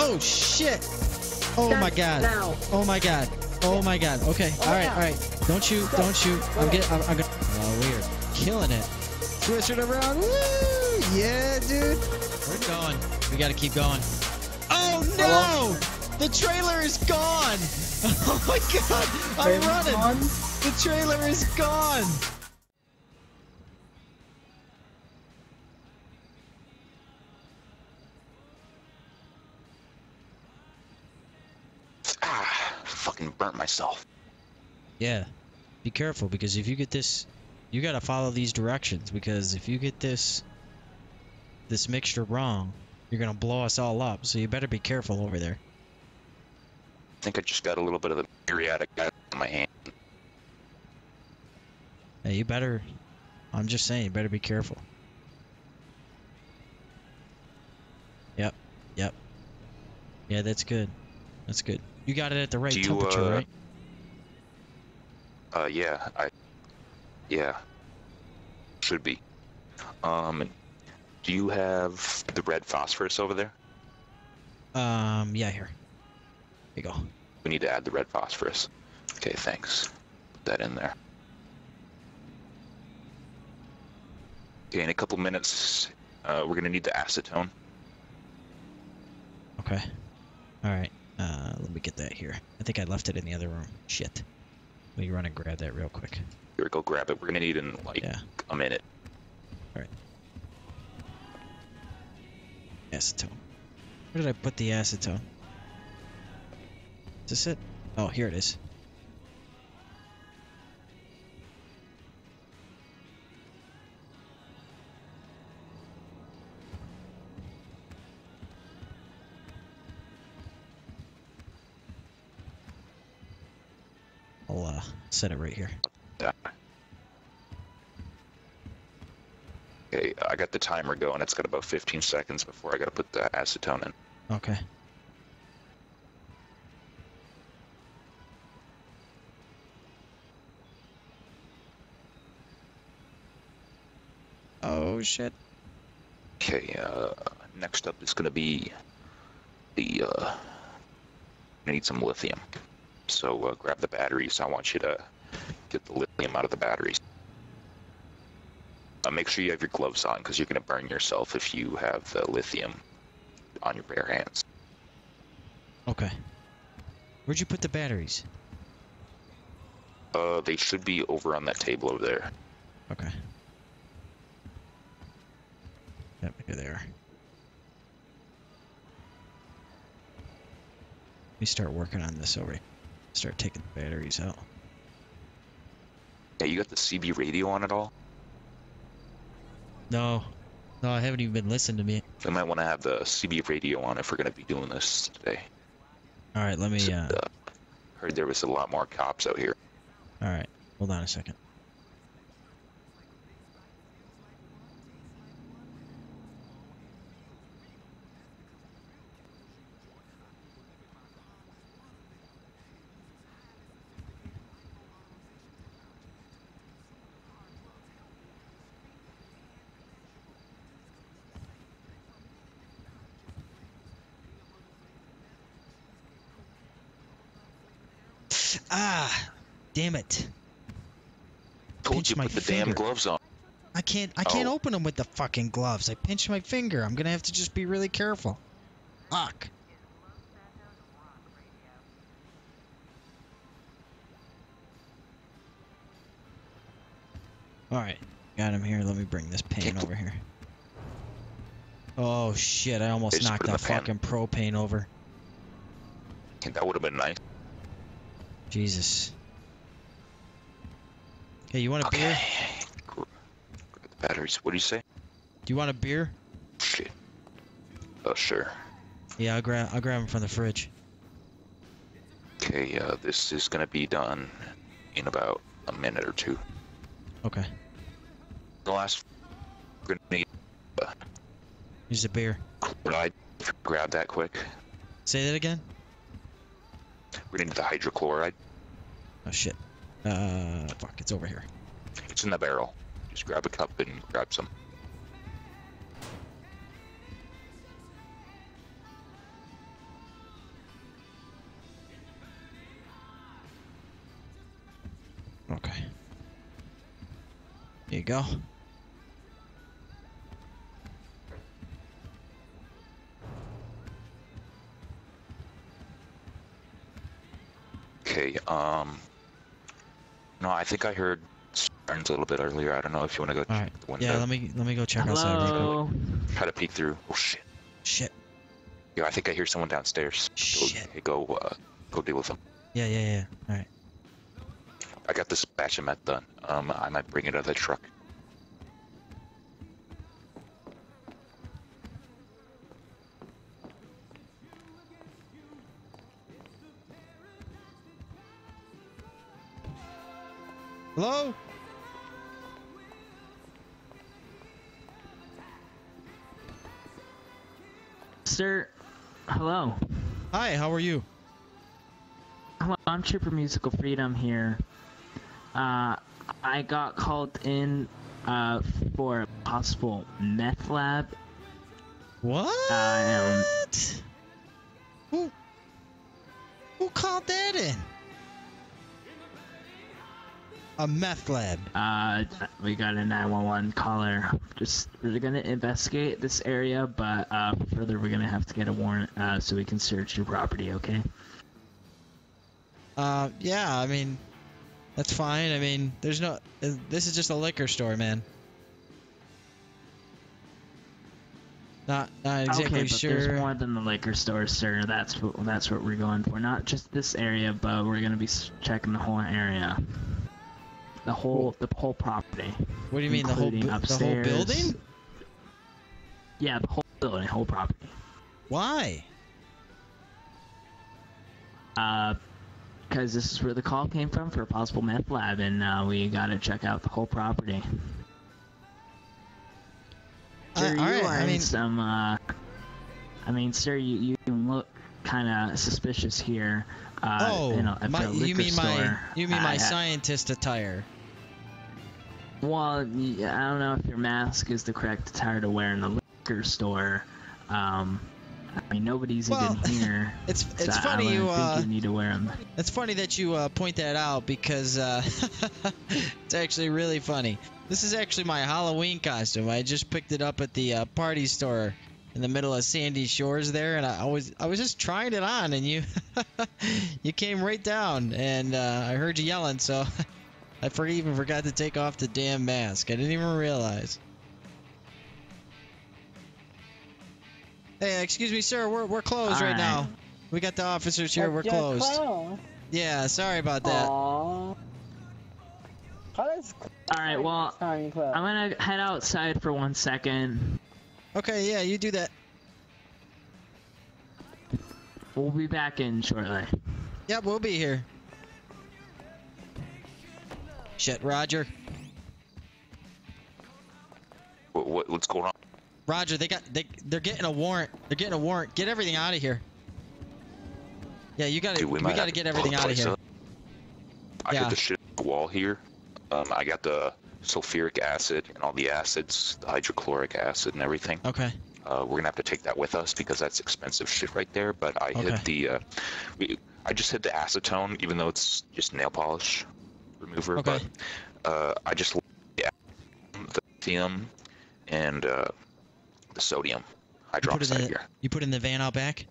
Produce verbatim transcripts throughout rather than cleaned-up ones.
Oh shit! Oh Stop my god! now. Oh my god! Oh my god! Okay, all right, all right. Don't shoot! Don't shoot! I'm getting. I'm, I'm gonna. Oh, we're killing it. Twist it around. Woo! Yeah, dude. We're going. We gotta keep going. Oh no! The trailer is gone! Oh my god! I'm running! The trailer is gone! Ah, fucking burnt myself. Yeah. Be careful, because if you get this, you gotta follow these directions, because if you get this, this mixture wrong, you're gonna blow us all up, so you better be careful over there. I think I just got a little bit of the muriatic acid in my hand. Hey, you better, I'm just saying, you better be careful. Yep, yep. Yeah, that's good. That's good. You got it at the right Do you, temperature, uh, right? Uh, yeah, I, yeah, should be. Um, do you have the red phosphorus over there? Um, yeah, here. Here you go. We need to add the red phosphorus. Okay, thanks. Put that in there. Okay, in a couple minutes, uh, we're gonna need the acetone. Okay. Alright. Uh, let me get that here. I think I left it in the other room. Shit. Let me run and grab that real quick. Here, go grab it. We're gonna need it in like Yeah. a minute. Alright. Acetone. Where did I put the acetone? Is this it? Oh, here it is. I'll uh, set it right here. Yeah. Okay, I got the timer going. It's got about fifteen seconds before I gotta put the acetone in. Okay. Oh shit. Okay, uh, next up is gonna be the, uh, I need some lithium. So, uh, grab the batteries. I want you to get the lithium out of the batteries. Uh, make sure you have your gloves on, because you're gonna burn yourself if you have the lithium on your bare hands. Okay. Where'd you put the batteries? Uh, they should be over on that table over there. Okay. Yep, here they are. Let me start working on this over here. Start taking the batteries out. Yeah, you got the C B radio on at all? No. No, I haven't even been listening to me. We might want to have the C B radio on if we're gonna be doing this today. Alright, let me, uh... uh heard there was a lot more cops out here. Alright, hold on a second. Ah, damn it! Told Pinch you my put the finger. damn gloves on. I can't. I can't Oh. open them with the fucking gloves. I pinched my finger. I'm gonna have to just be really careful. Fuck. All right, got him here. Let me bring this pan over here. Oh shit! I almost Just knocked put it in that the pan. fucking propane over. That would have been nice. Jesus. Hey, you want a Okay. beer? Grab the batteries. What do you say? Do you want a beer? Shit. Oh, sure. Yeah, I'll grab. I'll grab them from the fridge. Okay, uh, this is gonna be done in about a minute or two. Okay. The last, we're gonna need uh, Here's a beer. chloride. Grab that quick. Say that again. We're gonna need the hydrochloride. Oh shit. Uh, fuck. It's over here. It's in the barrel. Just grab a cup and grab some. There you go. Okay, um... No, I think I heard sirens a little bit earlier. I don't know if you want to go All check right. the window. Yeah, let me let me go check outside real Hello. quick. Try to peek through. Oh, shit. Shit. Yeah, I think I hear someone downstairs. Shit. Go, go, uh, go deal with them. Yeah, yeah, yeah. All right. I got this batch of meth done. Um, I might bring it out of the truck. Hello? Sir, hello. Hi, how are you? Hello, I'm Trooper Musical Freedom here. Uh, I got called in uh, for a possible meth lab. What? I Who? Who called that in? A meth lab. Uh, we got a nine one one caller. Just, we're gonna investigate this area, but uh, further we're gonna have to get a warrant uh, so we can search your property, okay? Uh, yeah, I mean, that's fine. I mean, there's no... uh, This is just a liquor store, man. Not, not exactly okay, but sure. there's more than the liquor store, sir. That's what, that's what we're going for. Not just this area, but we're gonna be s- checking the whole area. The whole, the whole property. What do you mean, the whole, including bu- the whole upstairs. building? Yeah, the whole building, whole property. Why? Uh, because this is where the call came from for a possible meth lab, and uh, we gotta check out the whole property. Uh, Sir, you alright, are I in mean- some, uh... I mean, sir, you, you can look kind of suspicious here. Uh, oh, in a, at my, the you liquor mean my, store. you mean my I- I- scientist attire? Well, y- I don't know if your mask is the correct attire to wear in the liquor store. Um, I mean, nobody's Well, even here. It's it's so funny I you wouldn't uh think you need to wear them. it's funny that you uh, point that out because uh, it's actually really funny. This is actually my Halloween costume. I just picked it up at the uh, party store in the middle of Sandy Shores there, and I was I was just trying it on, and you you came right down, and uh, I heard you yelling, so I for even forgot to take off the damn mask. I didn't even realize. Hey, excuse me, sir. We're we're closed right Alright. now. We got the officers here. We're closed. Yeah, sorry about that. Aww. How does Alright, well, Tiny Club? I'm gonna head outside for one second. Okay, yeah, you do that. We'll be back in shortly. Yep, we'll be here. Shit, Roger. What, what what's going on? Roger, they got they they're getting a warrant. They're getting a warrant. Get everything out of here. Yeah, you gotta Dude, we, we, might gotta have get to pull everything the out of place here. up. I Yeah. got the shit on the wall here. Um, I got the sulfuric acid and all the acids, the hydrochloric acid and everything. Okay. Uh, we're gonna have to take that with us because that's expensive shit right there. But I Okay. hit the, uh, we, I just hit the acetone, even though it's just nail polish remover. Okay. But uh, I just yeah, the lithium and uh, the sodium You put it hydroxide in here. the, you put it in the van out back?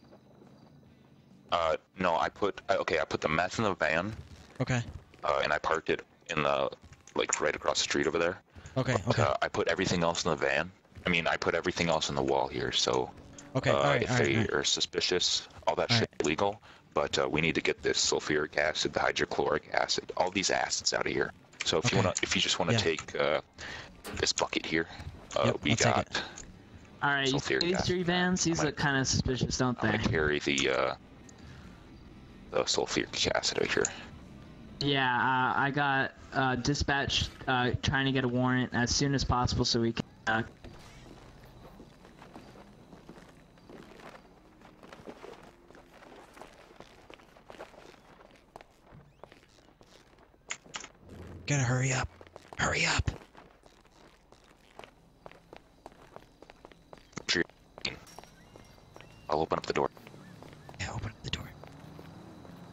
Uh, no, I put I- okay. I put the meth in the van, Okay. uh, and I parked it in the like right across the street over there. Okay, But, okay. Uh, I put everything else in the van. I mean, I put everything else in the wall here. So Okay, uh, alright, if alright, they alright. are suspicious, all that All shit illegal. But uh, we need to get this sulfuric acid, the hydrochloric acid, all these acids out of here. So if you Okay. wanna, if you just wanna Yeah. take uh, this bucket here, uh, Yep, we I'll take got. it. Alright, you Sulfuric see these acid. three vans? These I'm look kind of suspicious, don't I'm they? gonna carry the uh, the sulfuric acid out here. Yeah, uh, I got uh, dispatch uh, trying to get a warrant as soon as possible so we can. Uh, Gotta hurry up. Hurry up. Sure. I'll open up the door. Yeah, open up the door.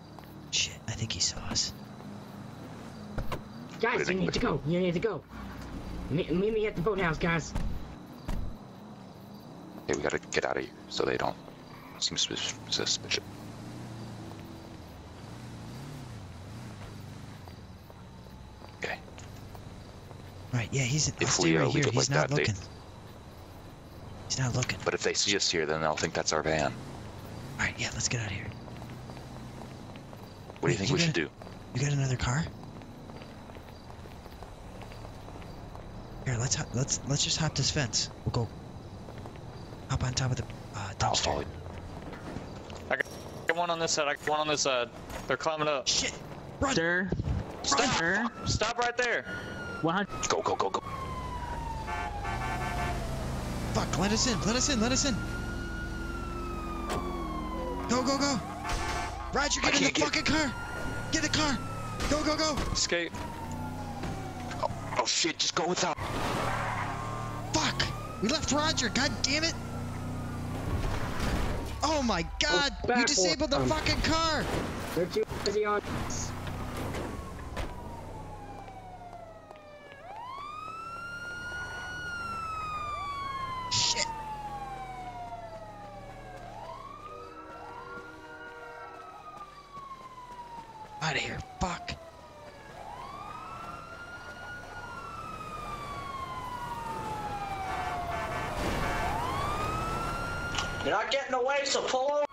Shit, I think he saw us. Guys, you need to go. You need to go. Meet, meet me at the boathouse, guys. Okay, we gotta get out of here so they don't seem sus- suspicious. Okay. Right, yeah, he's. I'll If stay we, uh, right leave here. it He's like not that, they- looking. He's not looking. But if they see us here, then they'll think that's our van. All right, yeah, let's get out of here. What do you Wait, think you we should gotta- do? You got another car? Here, let's hop, let's let's just hop this fence. We'll go. Hop on top of the uh, I'll follow dumpster. you. I got one on this side. I got one on this side. They're climbing up. Shit! Run! Sir, Stop! sir, Stop right there. one hundred. Go, go, go, go. Fuck! Let us in! Let us in! Let us in! Go! Go! Go! Roger, I get in the can't get- fucking car! Get in the car! Go! Go! Go! Escape. Oh, oh shit, just go without. Fuck! We left Roger. God damn it! Oh my God! back You disabled the for- um, fucking car! They're too busy on. Shit! Out of here! Fuck! You're not getting away, so pull over.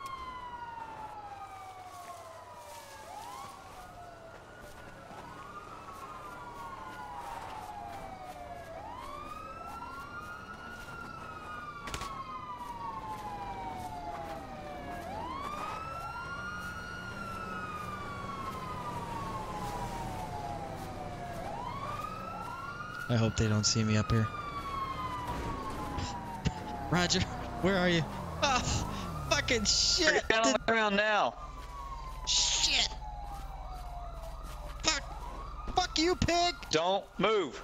I hope they don't see me up here. Roger, where are you? Oh, fucking shit! Get down on the ground now. Shit! Fuck! Fuck you, pig! Don't move.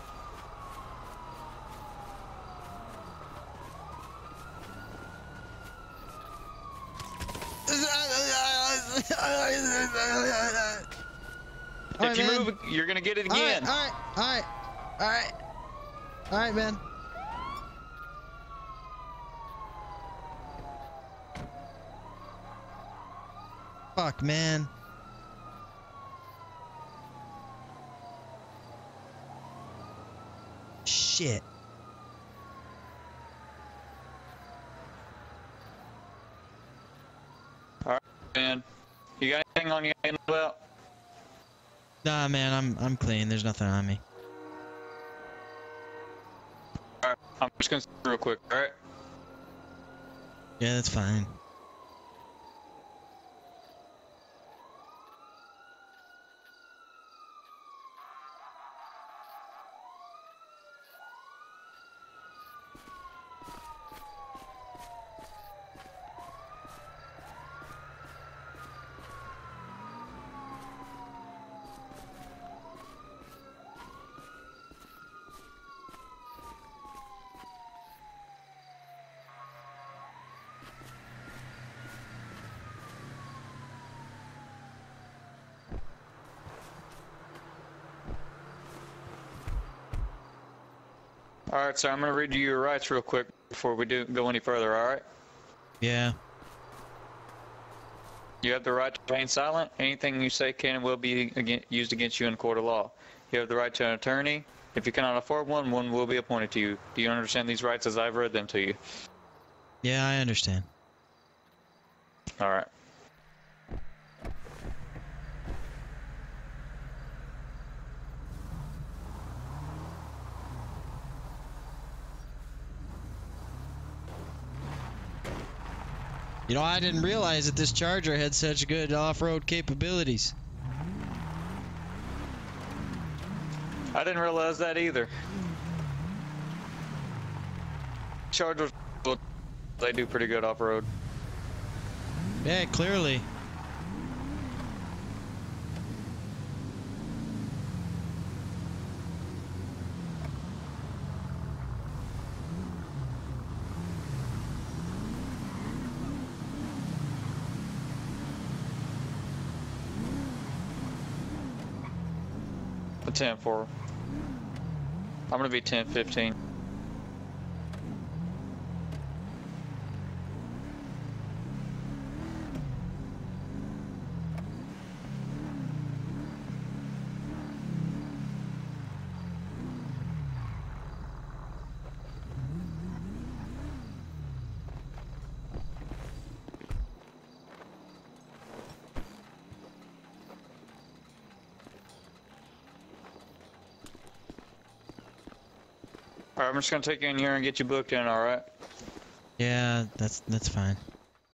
All If you right, man. move, you're gonna get it All right, again. all right, all right, all right, all right, man. Fuck, man. Shit. Man, you got anything on you about? Nah, man, I'm I'm clean. There's nothing on me. Alright, I'm just gonna real quick, alright? Yeah, that's fine. Alright, so I'm gonna read you your rights real quick before we do go any further, alright? Yeah. You have the right to remain silent. Anything you say can and will be again, used against you in a court of law. You have the right to an attorney. If you cannot afford one, one will be appointed to you. Do you understand these rights as I've read them to you? Yeah, I understand. Alright. You know, I didn't realize that this Charger had such good off-road capabilities. I didn't realize that either. Chargers, they do pretty good off-road. Yeah, clearly. The ten four. I'm gonna be ten fifteen. Alright, I'm just gonna take you in here and get you booked in, alright? Yeah, that's that's fine.